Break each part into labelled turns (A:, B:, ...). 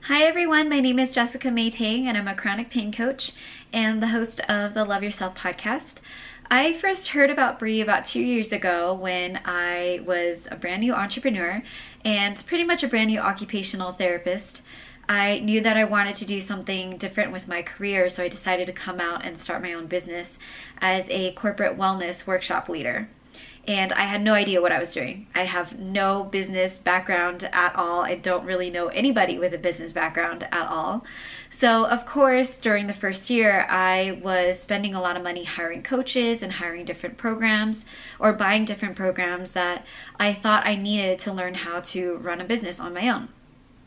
A: Hi everyone, my name is Jessica Maytang and I'm a chronic pain coach and the host of the Love Yourself podcast. I first heard about Bri about 2 years ago when I was a brand new entrepreneur and pretty much a brand new occupational therapist. I knew that I wanted to do something different with my career, so I decided to come out and start my own business as a corporate wellness workshop leader. And I had no idea what I was doing. I have no business background at all. I don't really know anybody with a business background at all. So of course, during the first year, I was spending a lot of money hiring coaches and hiring different programs or buying different programs that I thought I needed to learn how to run a business on my own.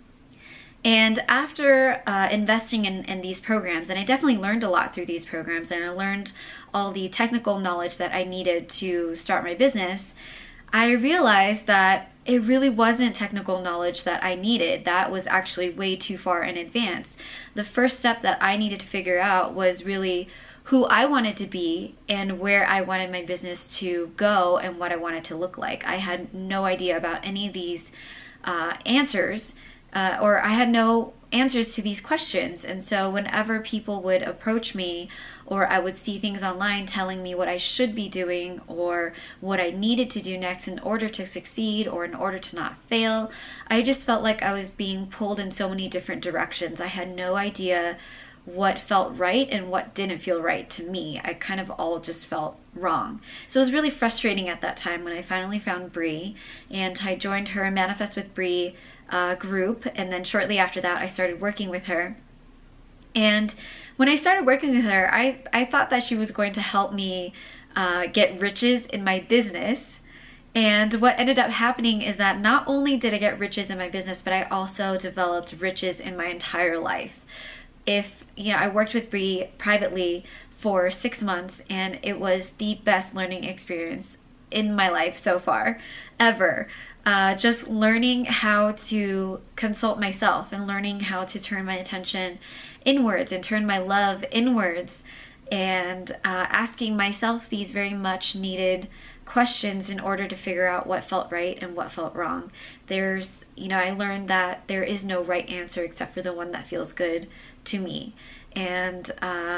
A: And after investing in these programs, and I definitely learned a lot through these programs, and I learned all the technical knowledge that I needed to start my business, I realized that it really wasn't technical knowledge that I needed. That was actually way too far in advance. The first step that I needed to figure out was really who I wanted to be and where I wanted my business to go and what I wanted to look like. I had no idea about any of these answers. Or I had no answers to these questions. And so whenever people would approach me or I would see things online telling me what I should be doing or what I needed to do next in order to succeed or in order to not fail, I just felt like I was being pulled in so many different directions. I had no idea what felt right and what didn't feel right to me. I kind of all just felt wrong. So it was really frustrating at that time when I finally found Bri and I joined her Manifest with Bri group, and then shortly after that I started working with her. And when I started working with her, I thought that she was going to help me get riches in my business. And what ended up happening is that not only did I get riches in my business, but I also developed riches in my entire life. I worked with Bri privately for 6 months, and it was the best learning experience in my life so far, ever. Just learning how to consult myself and learning how to turn my attention inwards and turn my love inwards and asking myself these very much needed questions in order to figure out what felt right and what felt wrong. I learned that there is no right answer except for the one that feels good to me. And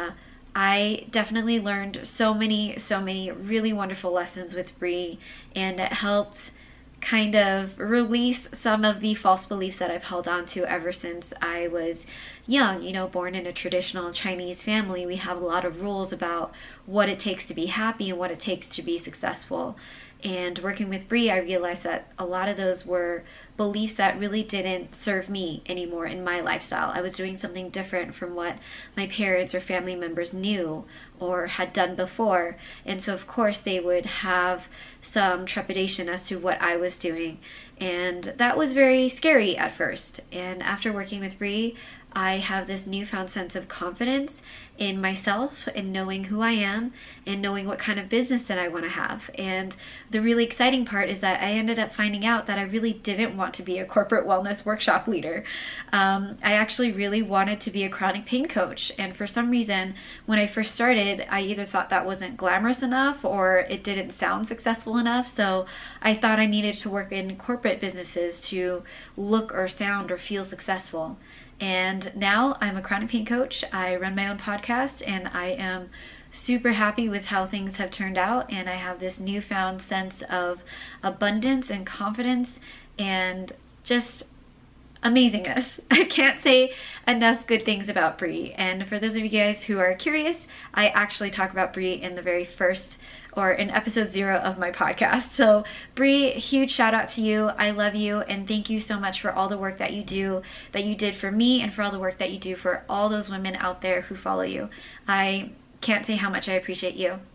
A: I definitely learned so many really wonderful lessons with Bri, and it helped kind of release some of the false beliefs that I've held on to ever since I was young. Born in a traditional Chinese family, we have a lot of rules about what it takes to be happy and what it takes to be successful. And working with Bri, I realized that a lot of those were beliefs that really didn't serve me anymore in my lifestyle. I was doing something different from what my parents or family members knew or had done before. And so of course they would have some trepidation as to what I was doing. And that was very scary at first. And after working with Bri, I have this newfound sense of confidence in myself and knowing who I am and knowing what kind of business that I want to have. And the really exciting part is that I ended up finding out that I really didn't want to be a corporate wellness workshop leader. I actually really wanted to be a chronic pain coach. And for some reason, when I first started, I either thought that wasn't glamorous enough or it didn't sound successful enough. So I thought I needed to work in corporate businesses to look or sound or feel successful. And now I'm a chronic pain coach. I run my own podcast and I am super happy with how things have turned out. And I have this newfound sense of abundance and confidence and just amazingness. I can't say enough good things about Bri. And for those of you guys who are curious, I actually talk about Bri in the very first or in episode 0 of my podcast. So Bri, huge shout out to you. I love you and thank you so much for all the work that you do, that you did for me, and for all the work that you do for all those women out there who follow you. I can't say how much I appreciate you.